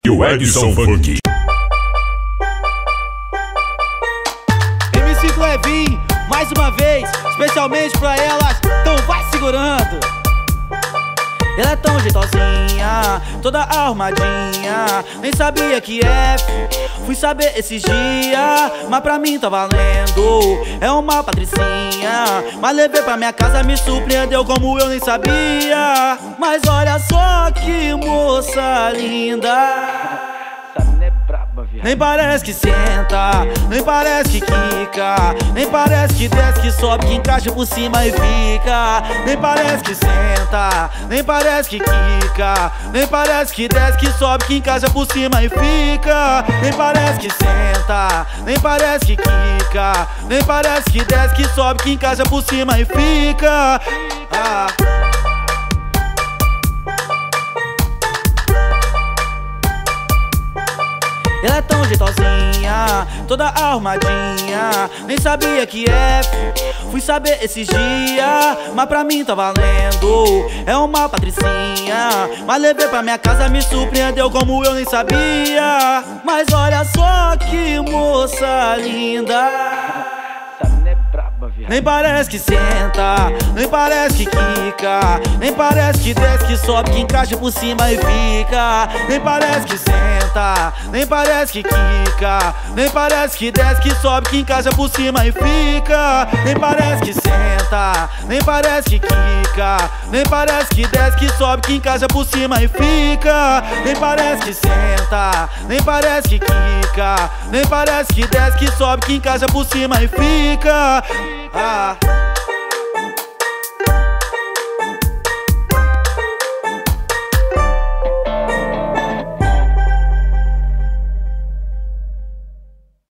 E o Edson Funk. MC Clevin, mais uma vez, especialmente pra elas, então vai segurando. Ela é tão jeitosinha, toda arrumadinha, nem sabia que fui saber esses dias, mas pra mim tá valendo. É uma patricinha, mas levei pra minha casa, me surpreendeu como eu nem sabia. Mas olha só que moça linda, nem parece que senta, nem parece que quica, nem parece que desce, que sobe, que encaixa por cima e fica. Nem parece que senta, nem parece que quica, nem parece que desce, que sobe, que encaixa por cima e fica. Nem parece que senta, nem parece que quica, nem parece que desce, que sobe, que encaixa por cima e fica. Ela é tão jeitosinha, toda arrumadinha, nem sabia que fui saber esses dias, mas pra mim tá valendo. É uma patricinha, mas levei pra minha casa, me surpreendeu como eu nem sabia. Mas olha só que moça linda, nem parece que senta, nem parece que quica, nem parece que desce, que sobe, que encaixa por cima e fica. Nem parece que senta, nem parece que quica, nem parece que desce, que sobe, que encaixa por cima e fica. Nem parece que senta, nem parece que quica, nem parece que desce, que sobe, que encaixa por cima e fica. Nem parece que senta, nem parece que quica, nem parece que desce, que sobe, que encaixa por cima e fica.